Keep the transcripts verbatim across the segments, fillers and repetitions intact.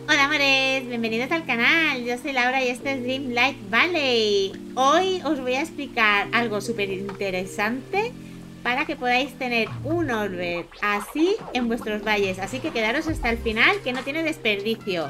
Hola amores, bienvenidos al canal, yo soy Laura y este es Dreamlight Valley. Hoy os voy a explicar algo súper interesante para que podáis tener un orbe así en vuestros valles, así que quedaros hasta el final que no tiene desperdicio.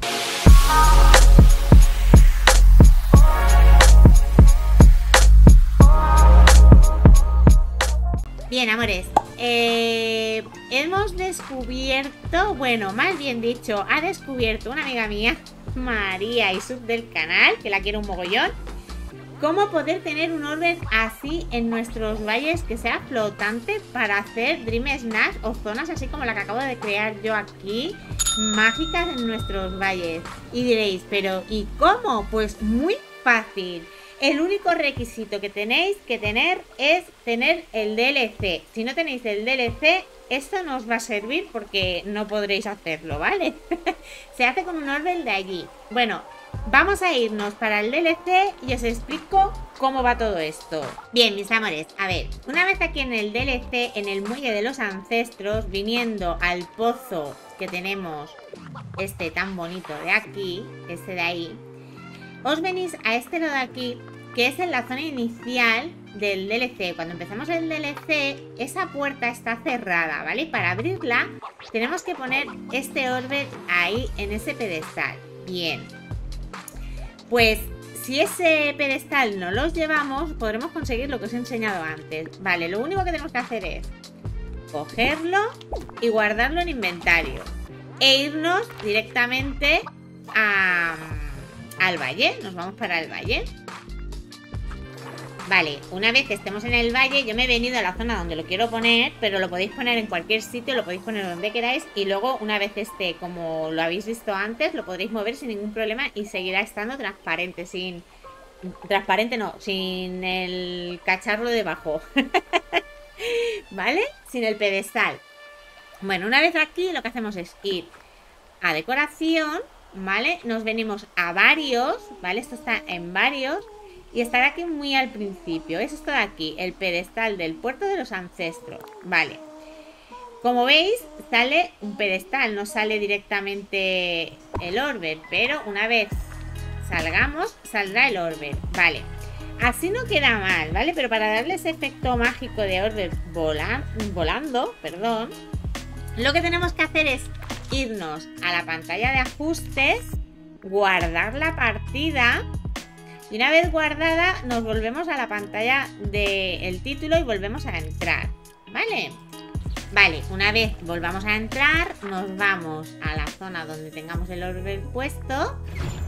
Bien amores, eh, hemos descubierto, bueno, más bien dicho, ha descubierto una amiga mía, María y sub del canal, que la quiero un mogollón, cómo poder tener un orbe así en nuestros valles que sea flotante para hacer Dream Snack o zonas así como la que acabo de crear yo aquí, mágicas en nuestros valles. Y diréis, pero ¿y cómo? Pues muy fácil. El único requisito que tenéis que tener es tener el D L C. Si no tenéis el D L C, esto no os va a servir porque no podréis hacerlo, ¿vale? Se hace con un orbe de allí. Bueno, vamos a irnos para el D L C y os explico cómo va todo esto. Bien, mis amores, a ver, una vez aquí en el D L C, en el muelle de los ancestros, viniendo al pozo que tenemos, este tan bonito de aquí, este de ahí, os venís a este lado de aquí, que es en la zona inicial del D L C. Cuando empezamos el D L C, esa puerta está cerrada, ¿vale? Para abrirla, tenemos que poner este orbe ahí, en ese pedestal. Bien. Pues, si ese pedestal no los llevamos, podremos conseguir lo que os he enseñado antes. Vale, lo único que tenemos que hacer es cogerlo y guardarlo en inventario. E irnos directamente a... al valle, nos vamos para el valle. Vale, una vez que estemos en el valle, yo me he venido a la zona donde lo quiero poner, pero lo podéis poner en cualquier sitio, lo podéis poner donde queráis y luego una vez esté como lo habéis visto antes, lo podréis mover sin ningún problema y seguirá estando transparente, sin... transparente no, sin el cacharro debajo. ¿Vale? Sin el pedestal. Bueno, una vez aquí lo que hacemos es ir a decoración, ¿vale? Nos venimos a varios, ¿vale? Esto está en varios y estará aquí muy al principio. Es esto de aquí, el pedestal del puerto de los ancestros, ¿vale? Como veis, sale un pedestal, no sale directamente el orbe, pero una vez salgamos, saldrá el orbe, ¿vale? Así no queda mal, ¿vale? Pero para darle ese efecto mágico de orbe vola volando, perdón, lo que tenemos que hacer es irnos a la pantalla de ajustes, guardar la partida y una vez guardada nos volvemos a la pantalla del título y volvemos a entrar, ¿vale? Vale, una vez volvamos a entrar nos vamos a la zona donde tengamos el orbe puesto.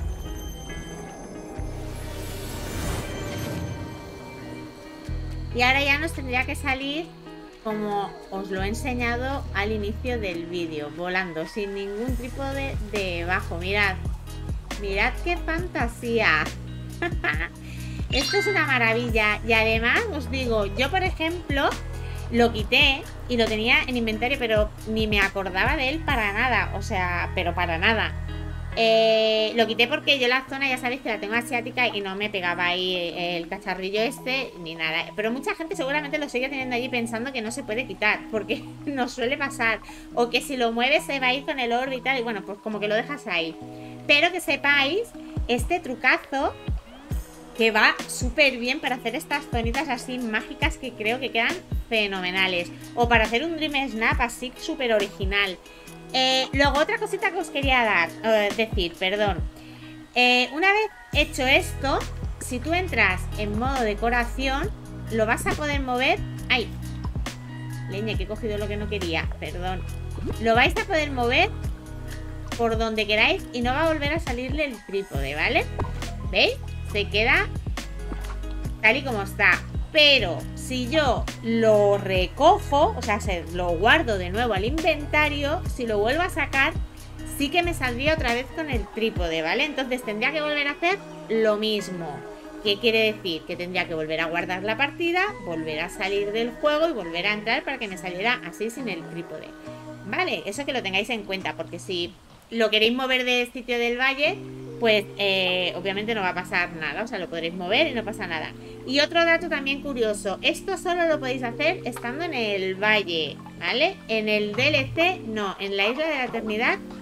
Y ahora ya nos tendría que salir como os lo he enseñado al inicio del vídeo, volando sin ningún trípode debajo. Mirad, mirad qué fantasía. Esto es una maravilla. Y además os digo, yo por ejemplo lo quité y lo tenía en inventario, pero ni me acordaba de él para nada. O sea, pero para nada. Eh, lo quité porque yo la zona ya sabéis que la tengo asiática y no me pegaba ahí el cacharrillo este ni nada. Pero mucha gente seguramente lo sigue teniendo allí pensando que no se puede quitar, porque nos suele pasar. O que si lo mueves se va a ir con el orbe y tal, y bueno, pues como que lo dejas ahí. Pero que sepáis este trucazo que va súper bien para hacer estas zonitas así mágicas que creo que quedan fenomenales. O para hacer un Dream Snap así súper original. Eh, luego otra cosita que os quería dar, eh, decir, perdón. Eh, una vez hecho esto, si tú entras en modo decoración, lo vas a poder mover. ¡Ay! Leña, que he cogido lo que no quería, perdón. Lo vais a poder mover por donde queráis y no va a volver a salirle el trípode, ¿vale? ¿Veis? Se queda tal y como está. Pero si yo lo recojo, o sea, se lo guardo de nuevo al inventario, si lo vuelvo a sacar, sí que me saldría otra vez con el trípode, ¿vale? Entonces tendría que volver a hacer lo mismo. ¿Qué quiere decir? Que tendría que volver a guardar la partida, volver a salir del juego y volver a entrar para que me saliera así sin el trípode. ¿Vale? Eso que lo tengáis en cuenta, porque si lo queréis mover del sitio del valle, pues eh, obviamente no va a pasar nada, o sea, lo podréis mover y no pasa nada. Y otro dato también curioso, esto solo lo podéis hacer estando en el valle, ¿vale? En el D L C no, en la Isla de la Eternidad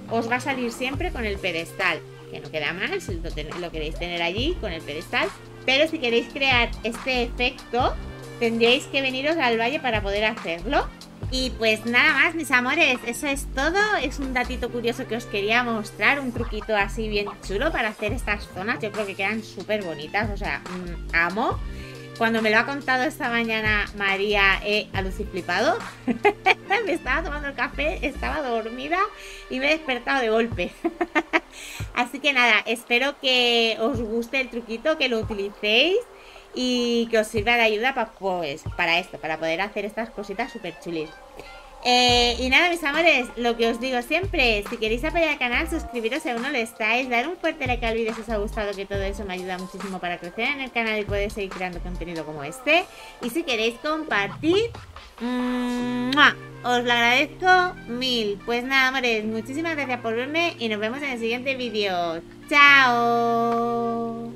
os va a salir siempre con el pedestal, que no queda mal si lo, ten lo queréis tener allí con el pedestal. Pero si queréis crear este efecto, tendríais que veniros al valle para poder hacerlo. Y pues nada más, mis amores, eso es todo. Es un datito curioso que os quería mostrar, un truquito así bien chulo para hacer estas zonas. Yo creo que quedan súper bonitas, o sea, mmm, amo. Cuando me lo ha contado esta mañana María, he alucinado. Me estaba tomando el café, estaba dormida y me he despertado de golpe. Así que nada, espero que os guste el truquito, que lo utilicéis y que os sirva de ayuda pa, pues, para esto, para poder hacer estas cositas súper chulis. Eh, y nada, mis amores, lo que os digo siempre, si queréis apoyar al canal, suscribiros si aún no lo estáis, dar un fuerte like al vídeo si os ha gustado, que todo eso me ayuda muchísimo para crecer en el canal y poder seguir creando contenido como este. Y si queréis compartir, ¡mua!, os lo agradezco mil. Pues nada, amores, muchísimas gracias por verme y nos vemos en el siguiente vídeo. ¡Chao!